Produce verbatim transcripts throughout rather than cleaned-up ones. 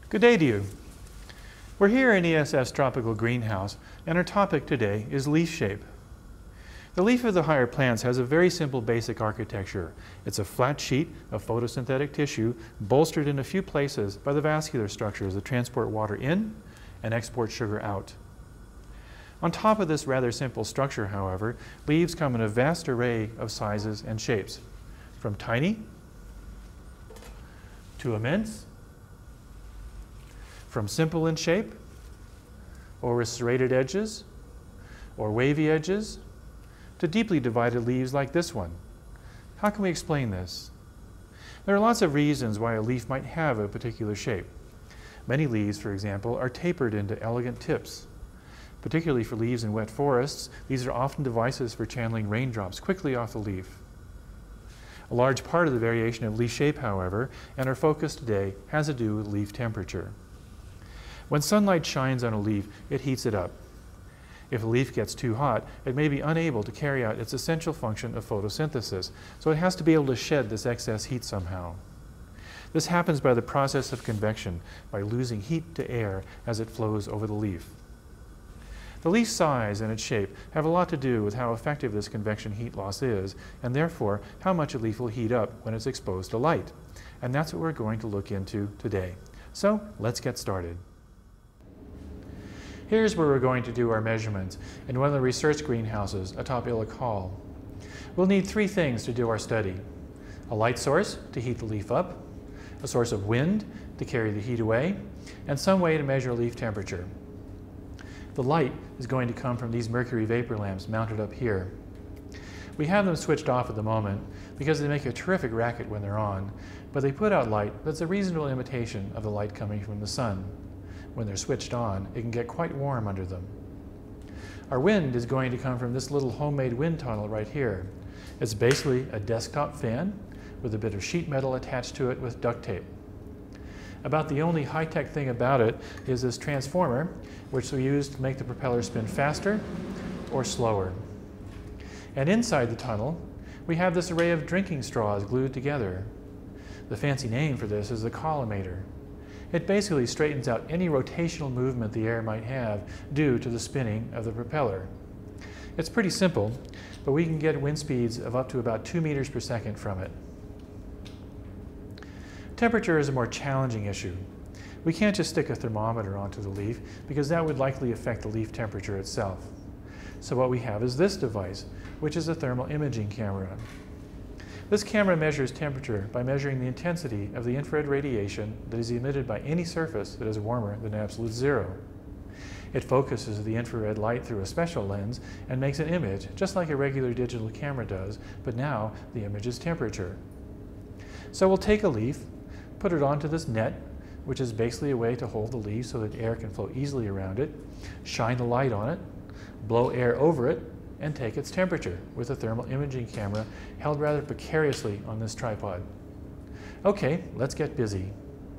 Good day to you. We're here in E S F's tropical greenhouse, and our topic today is leaf shape. The leaf of the higher plants has a very simple basic architecture. It's a flat sheet of photosynthetic tissue bolstered in a few places by the vascular structures that transport water in and export sugar out. On top of this rather simple structure, however, leaves come in a vast array of sizes and shapes, from tiny to immense, from simple in shape, or with serrated edges, or wavy edges, to deeply divided leaves like this one. How can we explain this? There are lots of reasons why a leaf might have a particular shape. Many leaves, for example, are tapered into elegant tips. Particularly for leaves in wet forests, these are often devices for channeling raindrops quickly off the leaf. A large part of the variation of leaf shape, however, and our focus today, has to do with leaf temperature. When sunlight shines on a leaf, it heats it up. If a leaf gets too hot, it may be unable to carry out its essential function of photosynthesis, so it has to be able to shed this excess heat somehow. This happens by the process of convection, by losing heat to air as it flows over the leaf. The leaf size and its shape have a lot to do with how effective this convection heat loss is, and therefore how much a leaf will heat up when it's exposed to light. And that's what we're going to look into today. So let's get started. Here's where we're going to do our measurements in one of the research greenhouses atop Illick Hall. We'll need three things to do our study: a light source to heat the leaf up, a source of wind to carry the heat away, and some way to measure leaf temperature. The light is going to come from these mercury vapor lamps mounted up here. We have them switched off at the moment because they make a terrific racket when they're on, but they put out light that's a reasonable imitation of the light coming from the sun. When they're switched on, it can get quite warm under them. Our wind is going to come from this little homemade wind tunnel right here. It's basically a desktop fan with a bit of sheet metal attached to it with duct tape. About the only high-tech thing about it is this transformer, which we use to make the propeller spin faster or slower. And inside the tunnel, we have this array of drinking straws glued together. The fancy name for this is the collimator. It basically straightens out any rotational movement the air might have due to the spinning of the propeller. It's pretty simple, but we can get wind speeds of up to about two meters per second from it. Temperature is a more challenging issue. We can't just stick a thermometer onto the leaf because that would likely affect the leaf temperature itself. So what we have is this device, which is a thermal imaging camera. This camera measures temperature by measuring the intensity of the infrared radiation that is emitted by any surface that is warmer than absolute zero. It focuses the infrared light through a special lens and makes an image, just like a regular digital camera does, but now the image is temperature. So we'll take a leaf, put it onto this net, which is basically a way to hold the leaf so that air can flow easily around it, shine the light on it, blow air over it, and take its temperature with a thermal imaging camera held rather precariously on this tripod. Okay, let's get busy.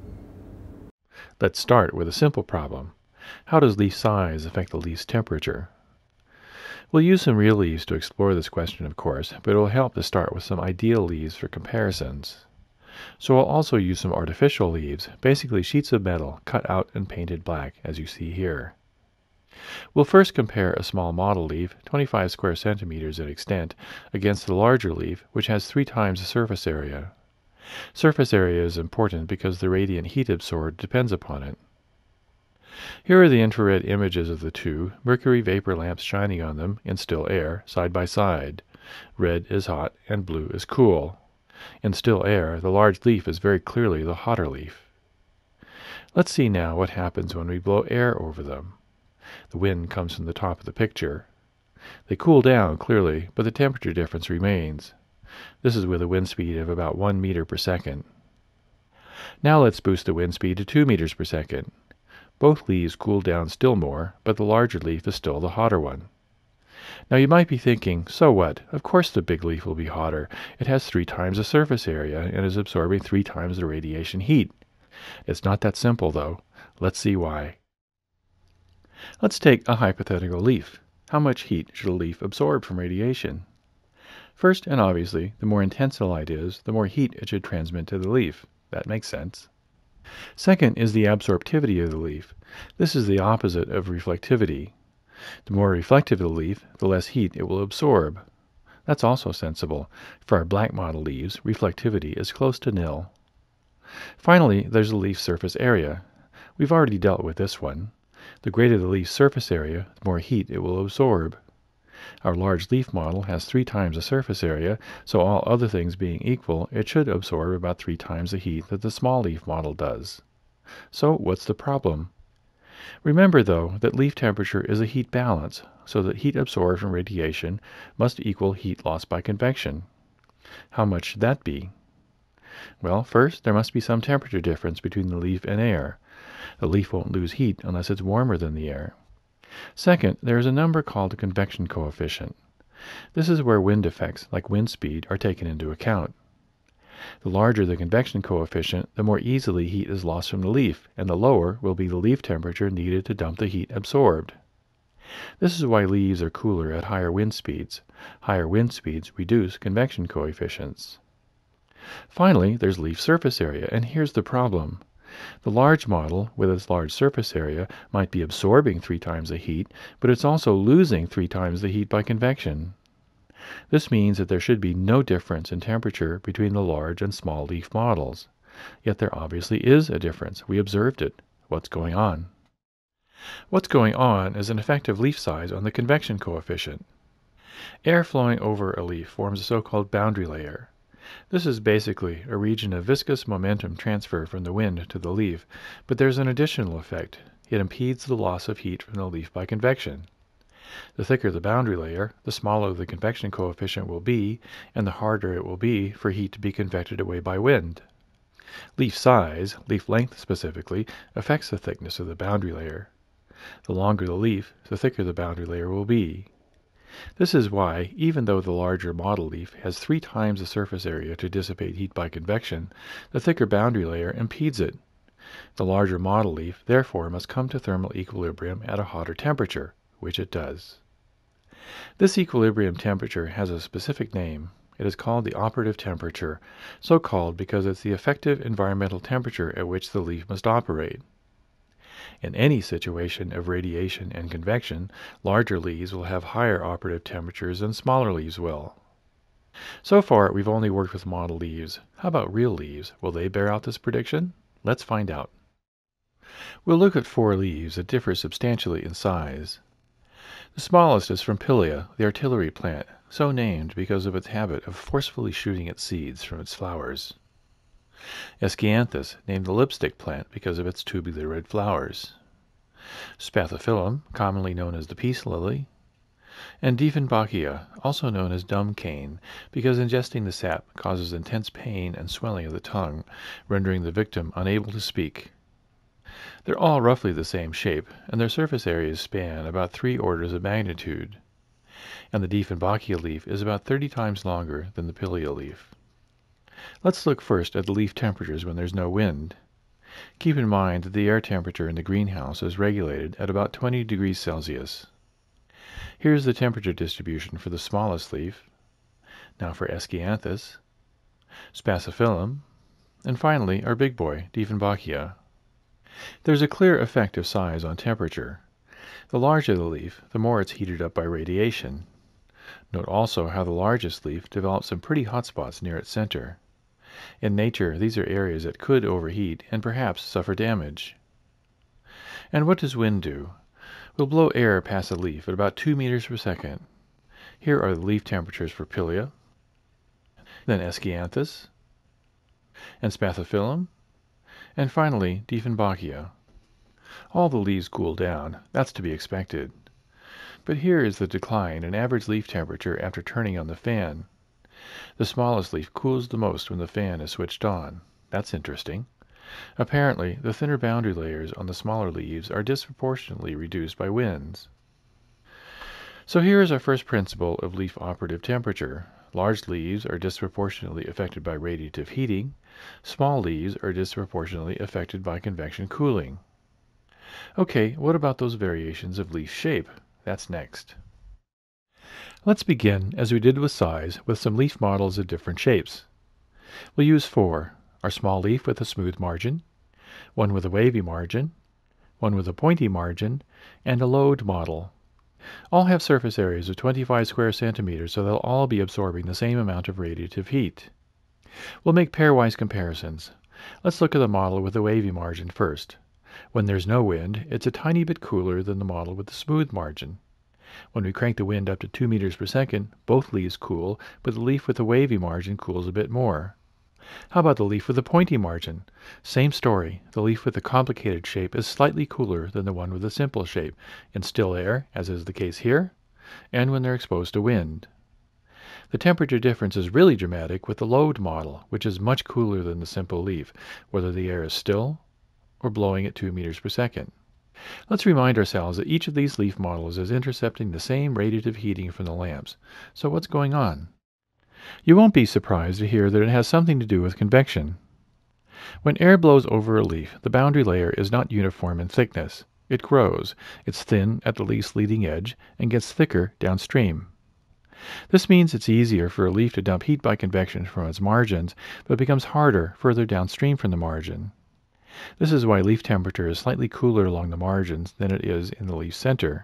Let's start with a simple problem. How does leaf size affect the leaf's temperature? We'll use some real leaves to explore this question, of course, but it will help to start with some ideal leaves for comparisons. So we'll also use some artificial leaves, basically sheets of metal cut out and painted black, as you see here. We'll first compare a small model leaf, twenty-five square centimeters in extent, against a larger leaf, which has three times the surface area. Surface area is important because the radiant heat absorbed depends upon it. Here are the infrared images of the two, mercury vapor lamps shining on them in still air, side by side. Red is hot and blue is cool. In still air, the large leaf is very clearly the hotter leaf. Let's see now what happens when we blow air over them. The wind comes from the top of the picture. They cool down clearly, but the temperature difference remains. This is with a wind speed of about one meter per second. Now let's boost the wind speed to two meters per second. Both leaves cool down still more, but the larger leaf is still the hotter one. Now you might be thinking, so what? Of course the big leaf will be hotter. It has three times the surface area and is absorbing three times the radiation heat. It's not that simple, though. Let's see why. Let's take a hypothetical leaf. How much heat should a leaf absorb from radiation? First, and obviously, the more intense the light is, the more heat it should transmit to the leaf. That makes sense. Second is the absorptivity of the leaf. This is the opposite of reflectivity. The more reflective the leaf, the less heat it will absorb. That's also sensible. For our black model leaves, reflectivity is close to nil. Finally, there's the leaf surface area. We've already dealt with this one. The greater the leaf surface area, the more heat it will absorb. Our large leaf model has three times the surface area, so all other things being equal, it should absorb about three times the heat that the small leaf model does. So what's the problem? Remember, though, that leaf temperature is a heat balance, so that heat absorbed from radiation must equal heat lost by convection. How much should that be? Well, first, there must be some temperature difference between the leaf and air. The leaf won't lose heat unless it's warmer than the air. Second, there is a number called the convection coefficient. This is where wind effects, like wind speed, are taken into account. The larger the convection coefficient, the more easily heat is lost from the leaf, and the lower will be the leaf temperature needed to dump the heat absorbed. This is why leaves are cooler at higher wind speeds. Higher wind speeds reduce convection coefficients. Finally, there's leaf surface area, and here's the problem. The large model, with its large surface area, might be absorbing three times the heat, but it's also losing three times the heat by convection. This means that there should be no difference in temperature between the large and small leaf models. Yet there obviously is a difference. We observed it. What's going on? What's going on is an effect of leaf size on the convection coefficient. Air flowing over a leaf forms a so-called boundary layer. This is basically a region of viscous momentum transfer from the wind to the leaf, but there's an additional effect. It impedes the loss of heat from the leaf by convection. The thicker the boundary layer, the smaller the convection coefficient will be, and the harder it will be for heat to be convected away by wind. Leaf size, leaf length specifically, affects the thickness of the boundary layer. The longer the leaf, the thicker the boundary layer will be. This is why, even though the larger model leaf has three times the surface area to dissipate heat by convection, the thicker boundary layer impedes it. The larger model leaf, therefore, must come to thermal equilibrium at a hotter temperature, which it does. This equilibrium temperature has a specific name. It is called the operative temperature, so called because it's the effective environmental temperature at which the leaf must operate. In any situation of radiation and convection, larger leaves will have higher operative temperatures than smaller leaves will. So far, we've only worked with model leaves. How about real leaves? Will they bear out this prediction? Let's find out. We'll look at four leaves that differ substantially in size. The smallest is from Pilia, the artillery plant, so named because of its habit of forcefully shooting its seeds from its flowers. Escianthus, named the lipstick plant because of its tubular red flowers. Spathiphyllum, commonly known as the peace lily. And Dieffenbachia, also known as dumb cane, because ingesting the sap causes intense pain and swelling of the tongue, rendering the victim unable to speak. They're all roughly the same shape, and their surface areas span about three orders of magnitude. And the Dieffenbachia leaf is about thirty times longer than the Pilia leaf. Let's look first at the leaf temperatures when there's no wind. Keep in mind that the air temperature in the greenhouse is regulated at about twenty degrees Celsius. Here's the temperature distribution for the smallest leaf, now for Escianthus, Spathiphyllum, and finally our big boy, Dieffenbachia. There's a clear effect of size on temperature. The larger the leaf, the more it's heated up by radiation. Note also how the largest leaf develops some pretty hot spots near its center. In nature, these are areas that could overheat and perhaps suffer damage. And what does wind do? We'll blow air past a leaf at about two meters per second. Here are the leaf temperatures for Pilia, then Escianthus, and Spathiphyllum, and finally Dieffenbachia. All the leaves cool down. That's to be expected. But here is the decline in average leaf temperature after turning on the fan. The smallest leaf cools the most when the fan is switched on. That's interesting. Apparently, the thinner boundary layers on the smaller leaves are disproportionately reduced by winds. So here is our first principle of leaf operative temperature. Large leaves are disproportionately affected by radiative heating. Small leaves are disproportionately affected by convection cooling. Okay, what about those variations of leaf shape? That's next. Let's begin, as we did with size, with some leaf models of different shapes. We'll use four. Our small leaf with a smooth margin, one with a wavy margin, one with a pointy margin, and a load model. All have surface areas of twenty-five square centimeters, so they'll all be absorbing the same amount of radiative heat. We'll make pairwise comparisons. Let's look at the model with the wavy margin first. When there's no wind, it's a tiny bit cooler than the model with the smooth margin. When we crank the wind up to two meters per second, both leaves cool, but the leaf with the wavy margin cools a bit more. How about the leaf with the pointy margin? Same story. The leaf with the complicated shape is slightly cooler than the one with the simple shape, in still air, as is the case here, and when they're exposed to wind. The temperature difference is really dramatic with the load model, which is much cooler than the simple leaf, whether the air is still or blowing at two meters per second. Let's remind ourselves that each of these leaf models is intercepting the same radiative heating from the lamps. So what's going on? You won't be surprised to hear that it has something to do with convection. When air blows over a leaf, the boundary layer is not uniform in thickness. It grows. It's thin at the leaf's leading edge and gets thicker downstream. This means it's easier for a leaf to dump heat by convection from its margins, but becomes harder further downstream from the margin. This is why leaf temperature is slightly cooler along the margins than it is in the leaf center.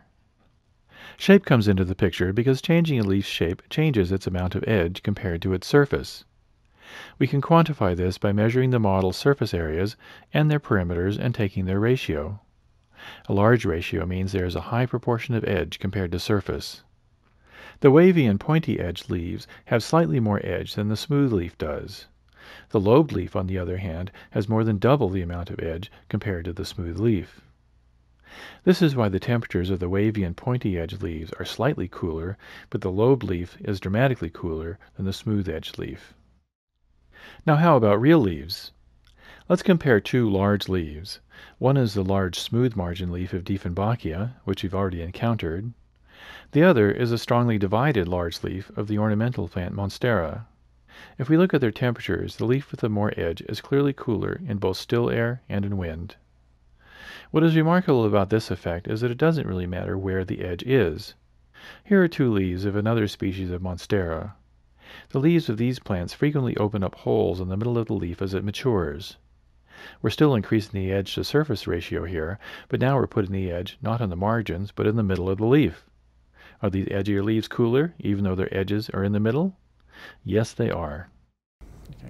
Shape comes into the picture because changing a leaf's shape changes its amount of edge compared to its surface. We can quantify this by measuring the model's surface areas and their perimeters and taking their ratio. A large ratio means there is a high proportion of edge compared to surface. The wavy and pointy-edged leaves have slightly more edge than the smooth leaf does. The lobed leaf, on the other hand, has more than double the amount of edge compared to the smooth leaf. This is why the temperatures of the wavy and pointy-edged leaves are slightly cooler, but the lobed leaf is dramatically cooler than the smooth-edged leaf. Now how about real leaves? Let's compare two large leaves. One is the large smooth margin leaf of Dieffenbachia, which we've already encountered. The other is a strongly divided large leaf of the ornamental plant Monstera. If we look at their temperatures, the leaf with the more edge is clearly cooler in both still air and in wind. What is remarkable about this effect is that it doesn't really matter where the edge is. Here are two leaves of another species of Monstera. The leaves of these plants frequently open up holes in the middle of the leaf as it matures. We're still increasing the edge to surface ratio here, but now we're putting the edge not on the margins, but in the middle of the leaf. Are these edgier leaves cooler, even though their edges are in the middle? Yes, they are. Okay.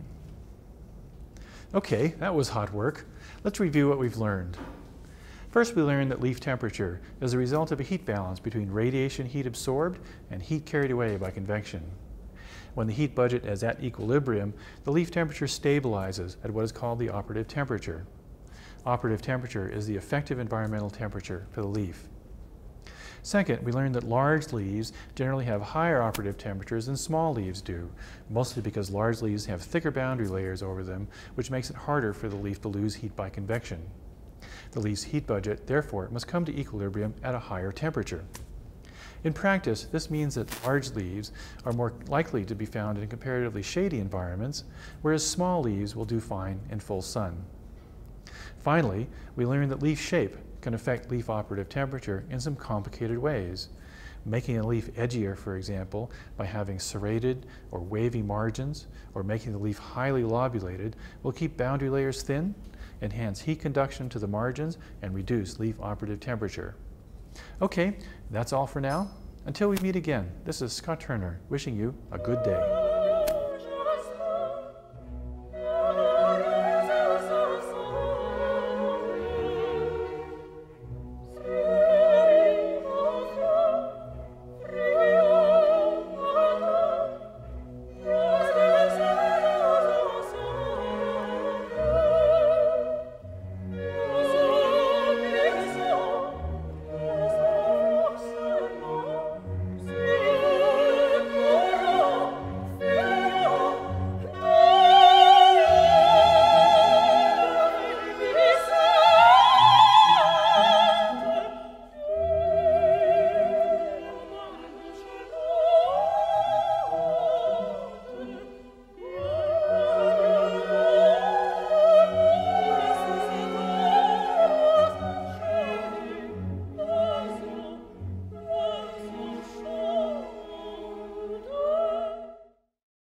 Okay, that was hot work. Let's review what we've learned. First, we learned that leaf temperature is a result of a heat balance between radiation heat absorbed and heat carried away by convection. When the heat budget is at equilibrium, the leaf temperature stabilizes at what is called the operative temperature. Operative temperature is the effective environmental temperature for the leaf. Second, we learned that large leaves generally have higher operative temperatures than small leaves do, mostly because large leaves have thicker boundary layers over them, which makes it harder for the leaf to lose heat by convection. The leaf's heat budget, therefore, must come to equilibrium at a higher temperature. In practice, this means that large leaves are more likely to be found in comparatively shady environments, whereas small leaves will do fine in full sun. Finally, we learned that leaf shape can affect leaf operative temperature in some complicated ways. Making a leaf edgier, for example, by having serrated or wavy margins, or making the leaf highly lobulated, will keep boundary layers thin, enhance heat conduction to the margins, and reduce leaf operative temperature. Okay, that's all for now. Until we meet again, this is Scott Turner wishing you a good day.